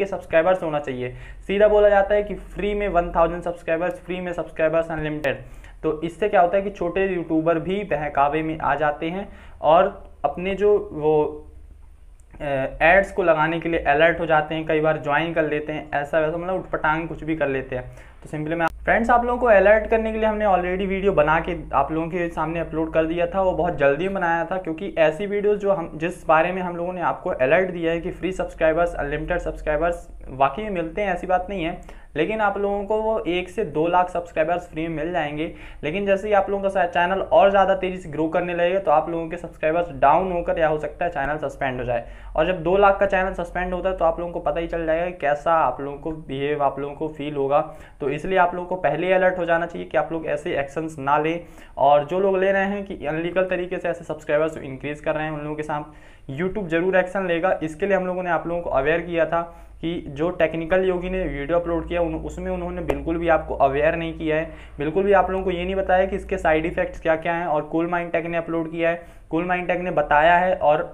के सब्सक्राइबर्स होना चाहिए। सीधा बोला जाता है कि फ्री में 1000 सब्सक्राइबर्स, फ्री में सब्सक्राइबर्स अनलिमिटेड। तो इससे क्या होता है कि छोटे यूट्यूबर भी बहकावे में आ जाते हैं और अपने जो वो एड्स को लगाने के लिए अलर्ट हो जाते हैं, कई बार ज्वाइन कर लेते हैं, ऐसा वैसा मतलब उठपटांग कुछ भी कर लेते हैं। तो सिंपली मैं फ्रेंड्स आप लोगों को अलर्ट करने के लिए हमने ऑलरेडी वीडियो बना के आप लोगों के सामने अपलोड कर दिया था। वो बहुत जल्दी बनाया था क्योंकि ऐसी वीडियोस जो हम जिस बारे में हम लोगों ने आपको अलर्ट दिया है कि फ्री सब्सक्राइबर्स अनलिमिटेड सब्सक्राइबर्स वाकई में मिलते हैं, ऐसी बात नहीं है, लेकिन आप लोगों को वो 1 से 2 लाख सब्सक्राइबर्स फ्री में मिल जाएंगे। लेकिन जैसे ही आप लोगों का चैनल और ज़्यादा तेज़ी से ग्रो करने लगेगा तो आप लोगों के सब्सक्राइबर्स डाउन होकर या हो सकता है चैनल सस्पेंड हो जाए। और जब 2 लाख का चैनल सस्पेंड होता है तो आप लोगों को पता ही चल जाएगा कैसा आप लोगों को बिहेव, आप लोगों को फील होगा। तो इसलिए आप लोगों को पहले ही अलर्ट हो जाना चाहिए कि आप लोग ऐसे एक्शंस ना लें। और जो लोग ले रहे हैं कि अनलीगल तरीके से ऐसे सब्सक्राइबर्स इंक्रीज कर रहे हैं, उन लोगों के साथ यूट्यूब जरूर एक्शन लेगा। इसके लिए हम लोगों ने आप लोगों को अवेयर किया था कि जो टेक्निकल योगी ने वीडियो अपलोड किया उसमें उन्होंने बिल्कुल भी आपको अवेयर नहीं किया है, बिल्कुल भी आप लोगों को ये नहीं बताया कि इसके साइड इफेक्ट्स क्या क्या हैं। और कूल माइंड टेक ने अपलोड किया है, कूल माइंड टेक ने बताया है और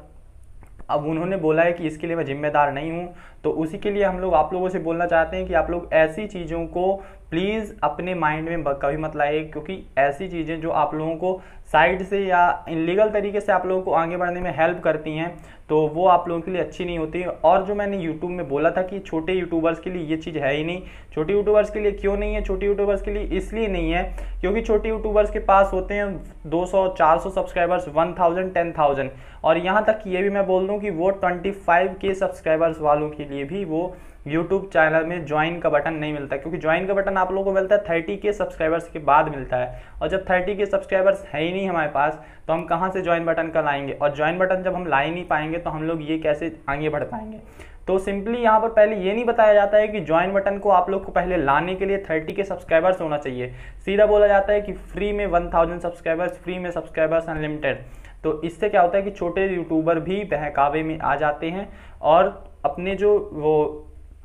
अब उन्होंने बोला है कि इसके लिए मैं जिम्मेदार नहीं हूँ। तो उसी के लिए हम लोग आप लोगों से बोलना चाहते हैं कि आप लोग ऐसी चीज़ों को प्लीज़ अपने माइंड में कभी मत लाइए, क्योंकि ऐसी चीज़ें जो आप लोगों को साइड से या इनलीगल तरीके से आप लोगों को आगे बढ़ने में हेल्प करती हैं तो वो आप लोगों के लिए अच्छी नहीं होती। और जो मैंने यूट्यूब में बोला था कि छोटे यूट्यूबर्स के लिए ये चीज़ है ही नहीं। छोटे यूट्यूबर्स के लिए क्यों नहीं है? छोटे यूट्यूबर्स के लिए इसलिए नहीं है क्योंकि छोटे यूट्यूबर्स के पास होते हैं 200-400 सब्सक्राइबर्स, 1000, 10,000। और यहाँ तक ये भी मैं बोल दूँ कि वो 25K सब्सक्राइबर्स वालों के लिए भी वो यूट्यूब चैनल में ज्वाइन का बटन नहीं मिलता, क्योंकि ज्वाइन का बटन आप लोगों को मिलता है 30K सब्सक्राइबर्स के बाद मिलता है। और जब 30K सब्सक्राइबर्स है ही नहीं हमारे पास तो हम कहाँ से ज्वाइन बटन का लाएंगे? और ज्वाइन बटन जब हम ला ही नहीं पाएंगे तो हम लोग ये कैसे आगे बढ़ पाएंगे? तो सिंपली यहाँ पर पहले ये नहीं बताया जाता है कि ज्वाइन बटन को आप लोग को पहले लाने के लिए 30K सब्सक्राइबर्स होना चाहिए। सीधा बोला जाता है कि फ्री में 1000 सब्सक्राइबर्स, फ्री में सब्सक्राइबर्स अनलिमिटेड। तो इससे क्या होता है कि छोटे यूट्यूबर भी बहकावे में आ जाते हैं और अपने जो वो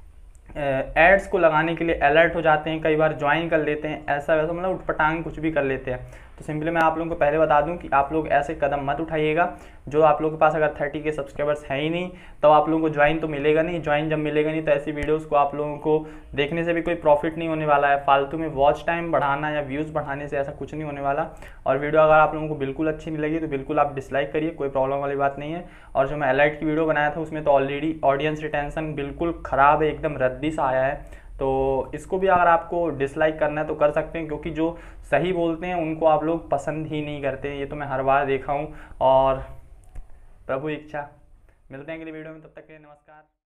एड्स को लगाने के लिए अलर्ट हो जाते हैं, कई बार ज्वाइन कर लेते हैं, ऐसा वैसा मतलब उठपटांग कुछ भी कर लेते हैं। तो सिंपली मैं आप लोगों को पहले बता दूं कि आप लोग ऐसे कदम मत उठाइएगा। जो आप लोगों के पास अगर 30K सब्सक्राइबर्स है ही नहीं तो आप लोगों को ज्वाइन तो मिलेगा नहीं। ज्वाइन जब मिलेगा नहीं तो ऐसी वीडियोस को आप लोगों को देखने से भी कोई प्रॉफिट नहीं होने वाला है। फालतू में वॉच टाइम बढ़ाना या व्यूज़ बढ़ाने से ऐसा कुछ नहीं होने वाला। और वीडियो अगर आप लोगों को बिल्कुल अच्छी नहीं लगी तो बिल्कुल आप डिसलाइक करिए, कोई प्रॉब्लम वाली बात नहीं है। और जो मैं अलर्ट की वीडियो बनाया था उसमें तो ऑलरेडी ऑडियंस रिटेंशन बिल्कुल ख़राब है, एकदम रद्दी सा आया है। तो इसको भी अगर आपको डिसलाइक करना है तो कर सकते हैं, क्योंकि जो सही बोलते हैं उनको आप लोग पसंद ही नहीं करते। ये तो मैं हर बार देखा हूँ। और प्रभु इच्छा, मिलते हैं अगली वीडियो में, तब तक के लिए नमस्कार।